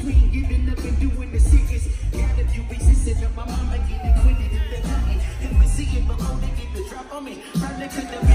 between giving up and doing the sickest. God, if you resisted, my mama get it quitted if they're nothing. If we see it before they get the drop on me, probably could have